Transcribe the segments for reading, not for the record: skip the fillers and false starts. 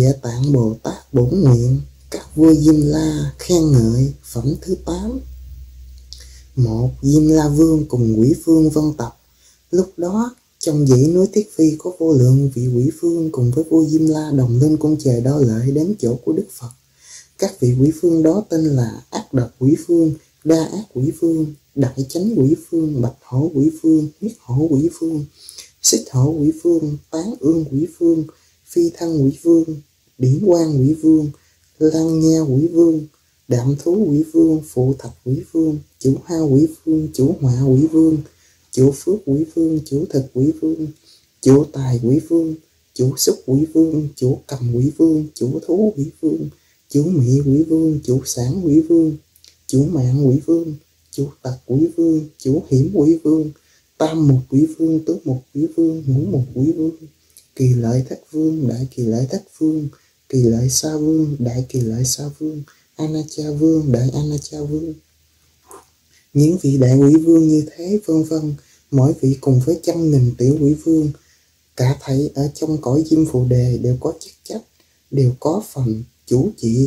Địa Tạng Bồ Tát bổn nguyện, các vua Diêm La khen ngợi. Phẩm thứ 8. 1. Diêm La Vương cùng Quỷ Phương vân tập. Lúc đó trong dãy núi Thiết Phi có vô lượng vị Quỷ Phương cùng với vua Diêm La đồng lên cung trời Đao Lợi đến chỗ của Đức Phật. Các vị Quỷ Phương đó tên là Ác Độc Quỷ Phương, Đa Ác Quỷ Phương, Đại Chánh Quỷ Phương, Bạch Hổ Quỷ Phương, Huyết Hổ Quỷ Phương, Xích Hổ Quỷ Phương, Tán Ương Quỷ Phương, Phi Thân Quỷ Vương, Điển Quang Quỷ Vương, Lăng Nha Quỷ Vương, Đạm Thú Quỷ Vương, Phụ Thạch Quỷ Vương, Chủ Hao Quỷ Vương, Chủ Họa Quỷ Vương, Chủ Phước Quỷ Vương, Chủ Thực Quỷ Vương, Chủ Tài Quỷ Vương, Chủ Xúc Quỷ Vương, Chủ Cầm Quỷ Vương, Chủ Thú Quỷ Vương, Chủ Mị Quỷ Vương, Chủ Sản Quỷ Vương, Chủ Mạng Quỷ Vương, Chủ Tật Quỷ Vương, Chủ Hiểm Quỷ Vương, Tam Mục Quỷ Vương, Tứ Mục Quỷ Vương, Ngũ Mục Quỷ Vương, Kỳ Lợi Thất Vương, Đại Kỳ Lợi Thất Vương, Kỳ Lợi Sa Vương, Đại Kỳ Lợi Sa Vương, Anacha Vương, Đại Anacha Vương. Những vị đại quỷ vương như thế vân vân, mỗi vị cùng với 100.000 tiểu quỷ vương, cả thảy ở trong cõi Diêm Phù Đề đều có chức trách, đều có phần chủ trị.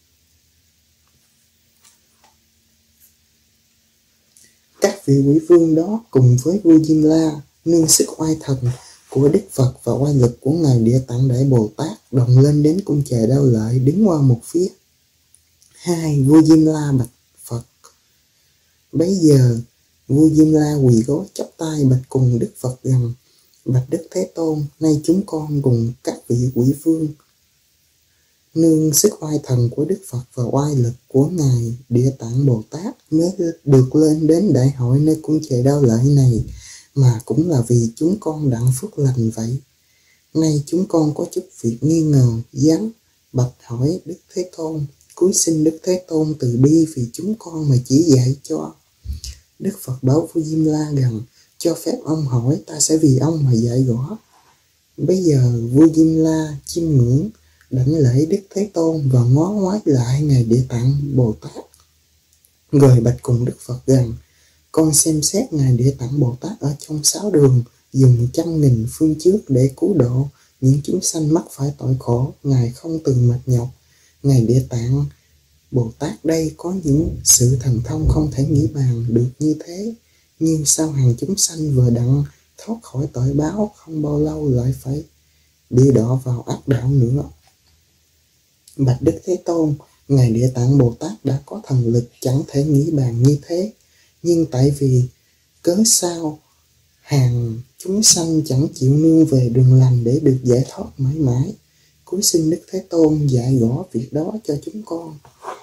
Các vị quỷ vương đó cùng với vua Diêm La nương sức oai thần của Đức Phật và oai lực của Ngài Địa Tạng Đại Bồ Tát đồng lên đến cung trời Đao Lợi đứng qua một phía. 2. Vua Diêm La bạch Phật. Bấy giờ vua Diêm La quỳ gối chắp tay bạch cùng Đức Phật rằng: Bạch Đức Thế Tôn, nay chúng con cùng các vị quỷ vương nương sức oai thần của Đức Phật và oai lực của Ngài Địa Tạng Bồ Tát mới được lên đến đại hội nơi cung trời Đao Lợi này, mà cũng là vì chúng con đặng phước lành vậy. Nay chúng con có chút việc nghi ngờ, dám bạch hỏi Đức Thế Tôn, cúi xin Đức Thế Tôn từ bi vì chúng con mà chỉ dạy cho. Đức Phật bảo vua Diêm La rằng: cho phép ông hỏi, ta sẽ vì ông mà dạy rõ. Bây giờ vua Diêm La chiêm ngưỡng đảnh lễ Đức Thế Tôn và ngó ngoái lại Ngài Địa Tạng Bồ Tát, rồi bạch cùng Đức Phật rằng: con xem xét Ngài Địa Tạng Bồ Tát ở trong 6 đường dùng 100.000 phương trước để cứu độ những chúng sanh mắc phải tội khổ, Ngài không từng mệt nhọc. Ngài Địa Tạng Bồ Tát đây có những sự thần thông không thể nghĩ bàn được như thế, nhưng sao hàng chúng sanh vừa đặng thoát khỏi tội báo, không bao lâu lại phải bị đọa vào ác đạo nữa. Bạch Đức Thế Tôn, Ngài Địa Tạng Bồ Tát đã có thần lực chẳng thể nghĩ bàn như thế, nhưng tại vì cớ sao hàng chúng sanh chẳng chịu nương về đường lành để được giải thoát mãi mãi. Cúi xin Đức Thế Tôn dạy rõ việc đó cho chúng con.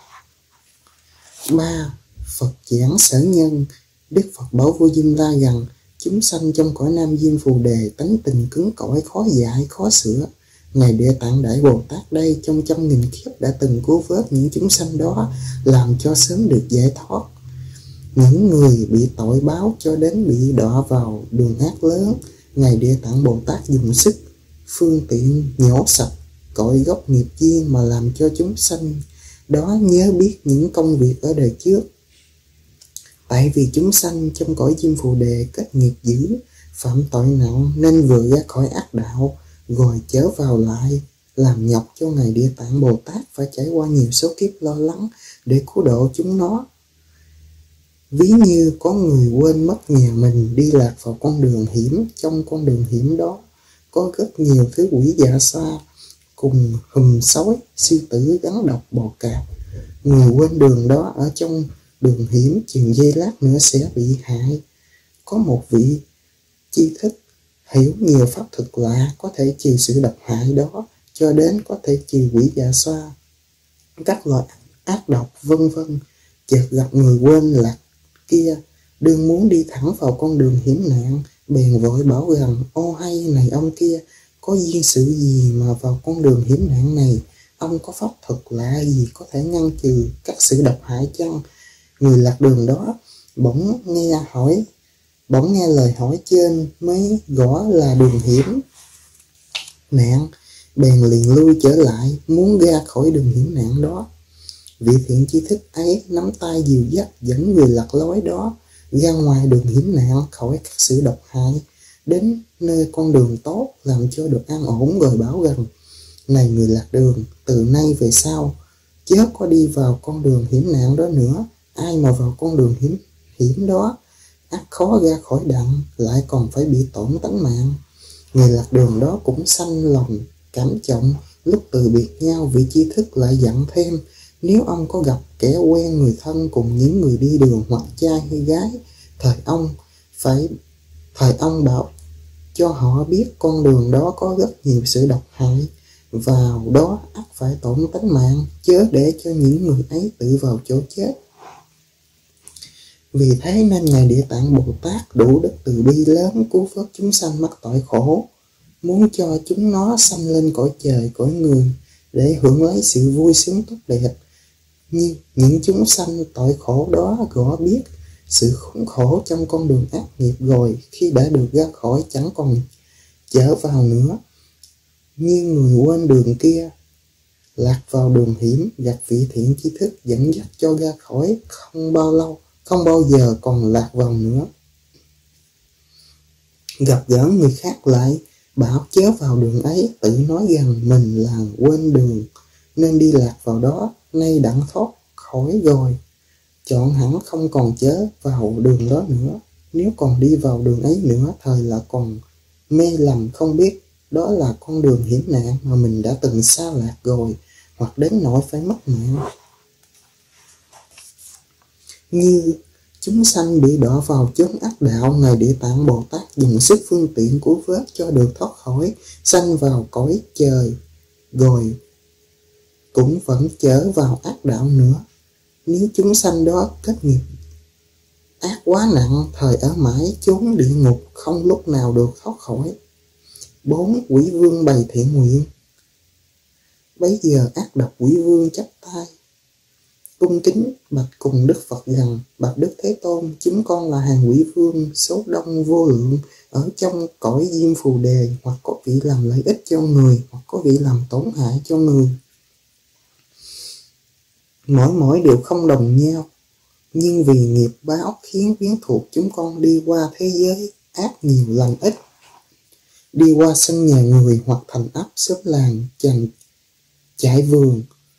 3. Phật giảng sở nhân. Đức Phật bảo vua Diêm La rằng: chúng sanh trong cõi Nam Diêm Phù Đề tánh tình cứng cỏi, khó dạy, khó sửa. Ngài Địa Tạng Đại Bồ Tát đây trong 100.000 kiếp đã từng cứu vớt những chúng sanh đó, làm cho sớm được giải thoát. Những người bị tội báo cho đến bị đọa vào đường ác lớn, Ngài Địa Tạng Bồ Tát dùng sức phương tiện nhổ sạch cội gốc nghiệp duyên mà làm cho chúng sanh đó nhớ biết những công việc ở đời trước. Tại vì chúng sanh trong cõi Diêm Phù Đề kết nghiệp dữ, phạm tội nặng nên vừa ra khỏi ác đạo rồi trở vào lại, làm nhọc cho Ngài Địa Tạng Bồ Tát phải trải qua nhiều số kiếp lo lắng để cứu độ chúng nó. Ví như có người quên mất nhà mình đi lạc vào con đường hiểm, trong con đường hiểm đó có rất nhiều thứ quỷ dạ xoa cùng hùm sói, sư tử, rắn độc, bò cạp. Người quên đường đó ở trong đường hiểm chừng giây lát nữa sẽ bị hại. Có một vị tri thức hiểu nhiều pháp thực lạ có thể trừ sự độc hại đó, cho đến có thể trừ quỷ dạ xoa, các loại ác độc vân vân. Chợt gặp người quên lạc kia đương muốn đi thẳng vào con đường hiểm nạn, bèn vội bảo rằng: ô hay này ông kia, có duyên sự gì mà vào con đường hiểm nạn này? Ông có pháp thuật lạ gì có thể ngăn trừ các sự độc hại chăng? Người lạc đường đó bỗng nghe lời hỏi trên mới gõ là đường hiểm nạn, bèn liền lui trở lại muốn ra khỏi đường hiểm nạn đó. Vị thiện tri thức ấy nắm tay dìu dắt dẫn người lạc lối đó ra ngoài đường hiểm nạn, khỏi các sự độc hại, đến nơi con đường tốt, làm cho được an ổn, rồi bảo rằng: Này người lạc đường, từ nay về sau chớ có đi vào con đường hiểm nạn đó nữa. Ai mà vào con đường hiểm đó ắt khó ra khỏi đặng, lại còn phải bị tổn tánh mạng. Người lạc đường đó cũng sanh lòng cảm trọng. Lúc từ biệt nhau, vị tri thức lại dặn thêm: nếu ông có gặp kẻ quen người thân cùng những người đi đường hoặc trai hay gái, thời ông bảo cho họ biết con đường đó có rất nhiều sự độc hại, vào đó ắt phải tổn tánh mạng, chớ để cho những người ấy tự vào chỗ chết. Vì thế nên Ngài Địa Tạng Bồ Tát đủ đức từ bi lớn, cứu vớt chúng sanh mắc tội khổ, muốn cho chúng nó sanh lên cõi trời cõi người để hưởng lấy sự vui sướng tốt đẹp. Nhưng những chúng sanh tội khổ đó rõ biết sự khốn khổ trong con đường ác nghiệp rồi, khi đã được ra khỏi chẳng còn trở vào nữa. Nhưng người quên đường kia, lạc vào đường hiểm, gặp vị thiện tri thức dẫn dắt cho ra khỏi, không bao giờ còn lạc vào nữa. Gặp gỡ người khác lại bảo chớ vào đường ấy, tự nói rằng mình là quên đường nên đi lạc vào đó, nay đặng thoát khỏi rồi, chọn hẳn không còn chớ vào đường đó nữa. Nếu còn đi vào đường ấy nữa, thời là còn mê lầm không biết đó là con đường hiểm nạn mà mình đã từng xa lạc rồi, hoặc đến nỗi phải mất mạng. Như chúng sanh bị đọa vào chốn ác đạo, Ngài Địa Tạng Bồ Tát dùng sức phương tiện cứu vớt cho được thoát khỏi, sanh vào cõi trời rồi cũng vẫn trở vào ác đạo nữa. Nếu chúng sanh đó kết nghiệp ác quá nặng, thời ở mãi chốn địa ngục, không lúc nào được thoát khỏi. 4. Quỷ vương bày thiện nguyện. Bấy giờ ác độc quỷ vương chắp tay cung kính bạch cùng Đức Phật rằng: bạch Đức Thế Tôn, chúng con là hàng quỷ vương số đông vô lượng, ở trong cõi Diêm Phù Đề, hoặc có vị làm lợi ích cho người, hoặc có vị làm tổn hại cho người. Mỗi đều không đồng nhau, nhưng vì nghiệp báo khiến quyến thuộc chúng con đi qua thế giới ác nhiều lành ít, đi qua sân nhà người hoặc thành ấp xóm làng, trại vườn,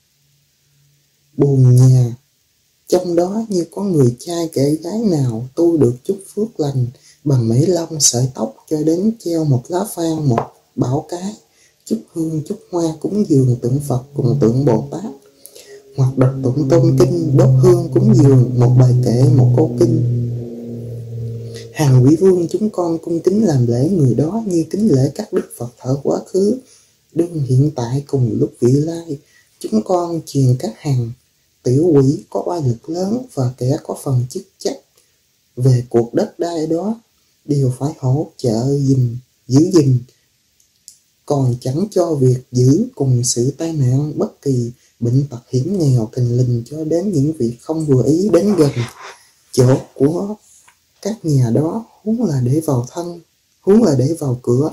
buồng nhà. Trong đó như có người trai kẻ gái nào tu được chút phước lành bằng mễ lông sợi tóc, cho đến treo một lá phan, một bảo cái, chút hương chút hoa cúng dường tượng Phật cùng tượng Bồ Tát, hoặc đọc tụng tôn kinh, đốt hương cúng dường một bài kệ, một câu kinh. Hàng quỷ vương chúng con cung kính làm lễ người đó như kính lễ các đức Phật thở quá khứ, đương hiện tại cùng lúc vị lai. Chúng con truyền các hàng tiểu quỷ có oai lực lớn và kẻ có phần chức trách về cuộc đất đai đó đều phải hỗ trợ giữ gìn, còn chẳng cho việc giữ cùng sự tai nạn bất kỳ, bệnh tật hiểm nghèo thình lình, cho đến những việc không vừa ý đến gần chỗ của các nhà đó, huống là để vào cửa.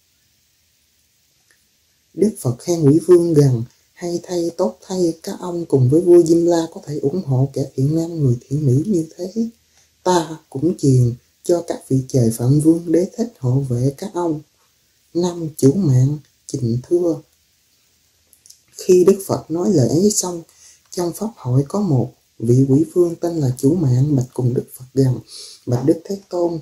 Đức Phật khen quỷ vương rằng: hay thay, tốt thay, các ông cùng với vua Diêm La có thể ủng hộ kẻ thiện nam người thiện nữ như thế. Ta cũng truyền cho các vị trời Phạm Vương Đế Thích hộ vệ các ông. 5. Chủ mạng Trình thưa. Khi Đức Phật nói lời ấy xong, trong pháp hội có một vị quỷ vương tên là Chủ Mạng bạch cùng Đức Phật rằng: bạch Đức Thế Tôn,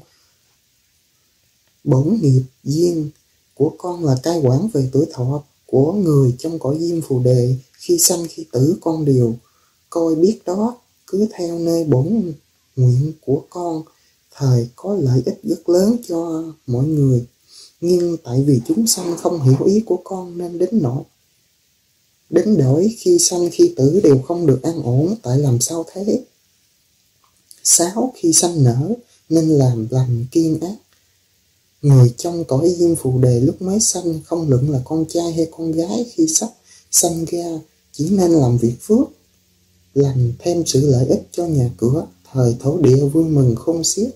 bổn nghiệp duyên của con là cai quản về tuổi thọ của người trong cõi Diêm Phù Đề, khi sanh khi tử con đều coi biết đó, cứ theo nơi bổn nguyện của con, thời có lợi ích rất lớn cho mọi người. Nhưng tại vì chúng sanh không hiểu ý của con nên đến đổi khi sanh khi tử đều không được an ổn, tại làm sao thế? 6. Khi sanh nở nên làm lành kiên ác. Người trong cõi Diêm Phù Đề lúc mới sanh, không luận là con trai hay con gái, khi sắp sanh ra chỉ nên làm việc phước lành, thêm sự lợi ích cho nhà cửa, thời thổ địa vui mừng khôn xiết,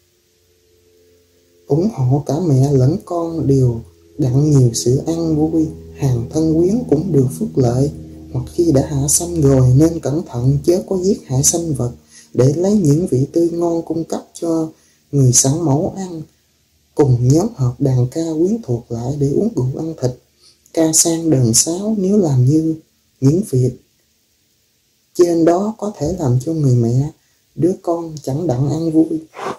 ủng hộ cả mẹ lẫn con đều đặng nhiều sự ăn vui, hàng thân quyến cũng được phước lợi. Hoặc khi đã hạ sanh rồi nên cẩn thận chớ có giết hại sanh vật, để lấy những vị tươi ngon cung cấp cho người sẵn mẫu ăn, cùng nhóm họp đàn ca quyến thuộc lại để uống rượu ăn thịt. ca sang đờn sáo. Nếu làm như những việc trên đó có thể làm cho người mẹ, đứa con chẳng đặng ăn vui.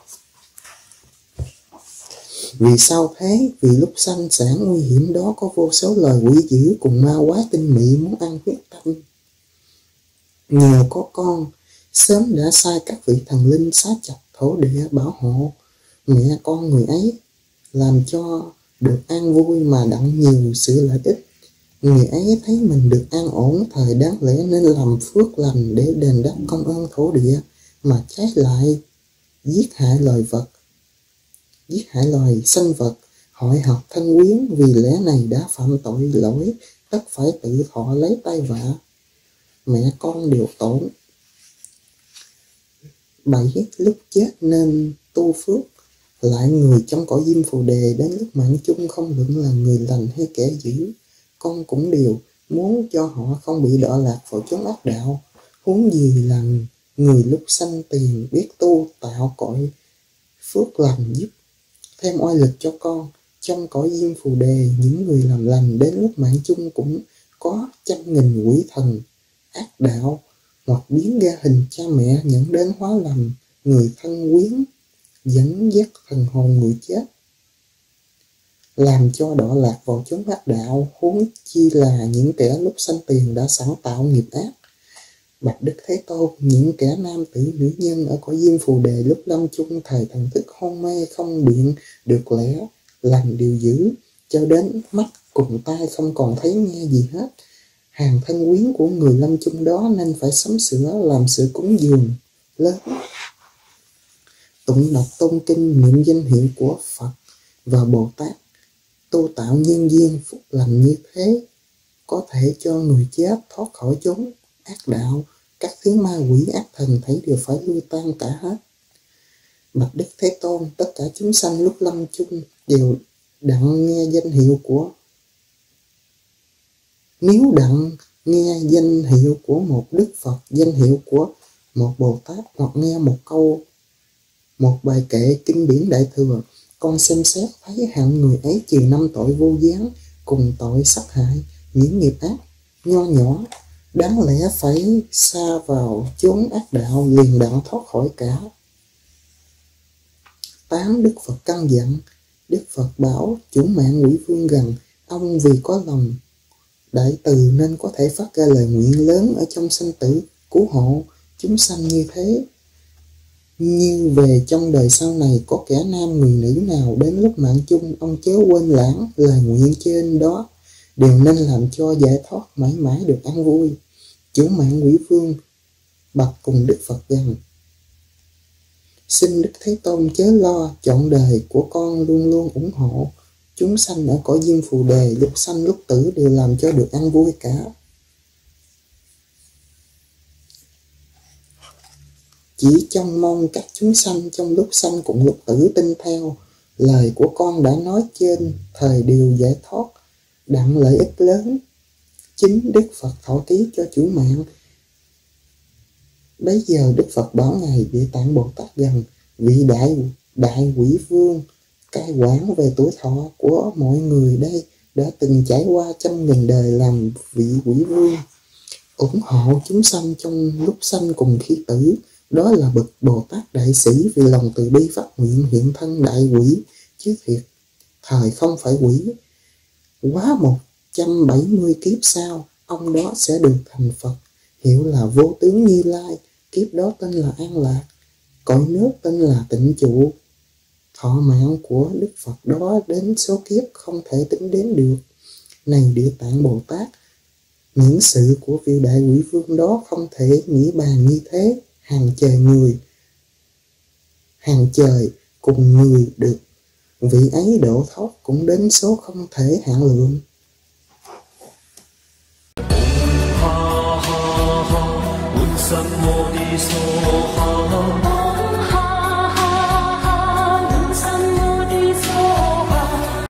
Vì sao thế? Vì lúc sanh sản nguy hiểm đó có vô số loài quỷ dữ cùng ma quái tinh mị muốn ăn huyết tâm. Nhờ có con, sớm đã sai các vị thần linh xá chặt thổ địa bảo hộ mẹ con người ấy, làm cho được an vui mà đặng nhiều sự lợi ích. Người ấy thấy mình được an ổn thời đáng lẽ nên làm phước lành để đền đáp công ơn thổ địa, mà trái lại giết hại loài sinh vật, hội học thân quyến. Vì lẽ này đã phạm tội lỗi, tất phải tự thọ lấy tai vạ, mẹ con đều tổn. 7. Lúc chết nên tu phước. Lại người trong cõi diêm phù đề đến lúc mạng chung không luận là người lành hay kẻ dữ, con cũng đều muốn cho họ không bị đọa lạc vào chốn ác đạo. Huống gì là người lúc sanh tiền biết tu tạo cội phước lành, giúp thêm oai lực cho con. Trong cõi diêm phù đề, những người làm lành đến lúc mạng chung cũng có 100.000 quỷ thần ác đạo, hoặc biến ra hình cha mẹ nhận đến hóa làm người thân quyến, dẫn dắt thần hồn người chết, làm cho đọa lạc vào chốn ác đạo. Huống chi là những kẻ lúc sanh tiền đã sẵn tạo nghiệp ác. Bạch Đức Thế Tôn, những kẻ nam tử nữ nhân ở cõi diêm phù đề lúc lâm chung thời thần thức hôn mê không biện được lẽ làm điều dữ, cho đến mắt cùng tai không còn thấy nghe gì hết. Hàng thân quyến của người lâm chung đó nên phải sắm sửa làm sự cúng dường lớn, tụng đọc tôn kinh, niệm danh hiệu của Phật và Bồ Tát, tu tạo nhân duyên phúc lành. Như thế có thể cho người chết thoát khỏi chốn ác đạo. Các thứ ma quỷ ác thần thấy đều phải lui tan cả hết. Bạch Đức Thế Tôn, tất cả chúng sanh lúc lâm chung đều đặng nghe danh hiệu của Nếu đặng nghe danh hiệu của một Đức Phật, danh hiệu của một Bồ Tát, hoặc nghe một bài kệ kinh điển Đại Thừa, con xem xét thấy hạng người ấy trừ 5 tội vô gián cùng tội sát hại, những nghiệp ác nho nhỏ, đáng lẽ phải xa vào chốn ác đạo, liền đặng thoát khỏi cả. 8. Đức Phật căn dặn. Đức Phật bảo chủ mạng quỷ vương rằng, ông vì có lòng đại từ nên có thể phát ra lời nguyện lớn ở trong sanh tử, cứu hộ chúng sanh như thế. Như về trong đời sau này có kẻ nam người nữ nào đến lúc mạng chung, ông chớ quên lãng lời nguyện trên đó, đều nên làm cho giải thoát mãi mãi được an vui. Chủ mạng quỷ vương bạch cùng Đức Phật rằng, xin Đức Thế Tôn chớ lo, chọn đời của con luôn luôn ủng hộ chúng sanh ở cõi diêm phù đề, lúc sanh lúc tử đều làm cho được an vui cả. Chỉ trông mong các chúng sanh trong lúc sanh cùng lúc tử tin theo lời của con đã nói trên, thời đều giải thoát đặng lợi ích lớn. Chính Đức Phật thọ ký cho chủ mạng. Bấy giờ Đức Phật bảo ngài Địa Tạng Bồ Tát rằng, vị đại quỷ vương cai quản về tuổi thọ của mọi người đây đã từng trải qua 100.000 đời làm vị quỷ vương, ủng hộ chúng sanh trong lúc sanh cùng khi tử. Đó là bậc Bồ Tát đại sĩ, vì lòng từ bi phát nguyện hiện thân đại quỷ, chứ thiệt thời không phải quỷ. Quá 170 kiếp sau, ông đó sẽ được thành Phật, hiệu là Vô Tướng Như Lai. Kiếp đó tên là An Lạc, cõi nước tên là Tịnh Trụ. Thọ mạng của Đức Phật đó đến số kiếp không thể tính đến được. Này Địa Tạng Bồ Tát, những sự của vị đại quỷ vương đó không thể nghĩ bàn như thế. Hàng trời cùng người được vị ấy độ thoát cũng đến số không thể hạn lượng. Ha ha ha,